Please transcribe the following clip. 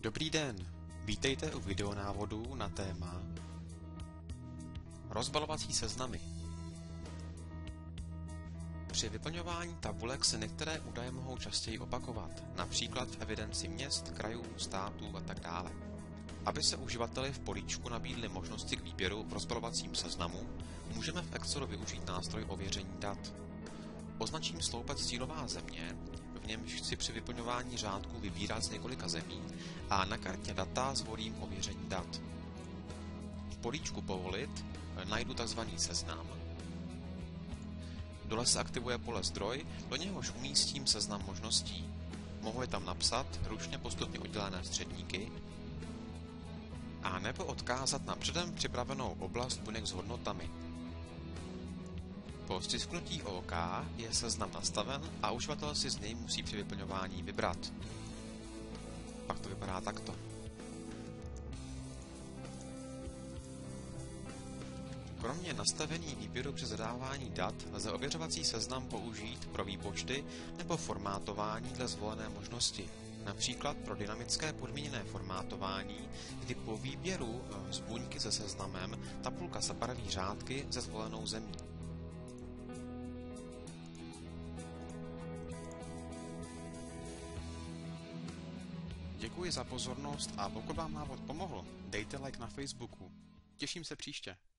Dobrý den, vítejte u videonávodu na téma rozbalovací seznamy. Při vyplňování tabulek se některé údaje mohou častěji opakovat, například v evidenci měst, krajů, států a tak dále. Aby se uživateli v políčku nabídly možnosti k výběru v rozbalovacím seznamu, můžeme v Excelu využít nástroj ověření dat. Označím sloupec cílová země, v němž chci při vyplňování řádků vybírat z několika zemí a na kartě data zvolím ověření dat. V políčku Povolit najdu tzv. Seznam. Dole se aktivuje pole Zdroj, do něhož umístím seznam možností. Mohu je tam napsat, ručně postupně oddělené středníky, a nebo odkázat na předem připravenou oblast buněk s hodnotami. Po stisknutí OK je seznam nastaven a uživatel si z něj musí při vyplňování vybrat. Pak to vypadá takto. Kromě nastavení výběru při zadávání dat lze ověřovací seznam použít pro výpočty nebo formátování dle zvolené možnosti. Například pro dynamické podmíněné formátování, kdy po výběru z buňky se seznamem tabulka zabarví řádky se zvolenou zemí. Děkuji za pozornost a pokud vám návod pomohl, dejte like na Facebooku. Těším se příště.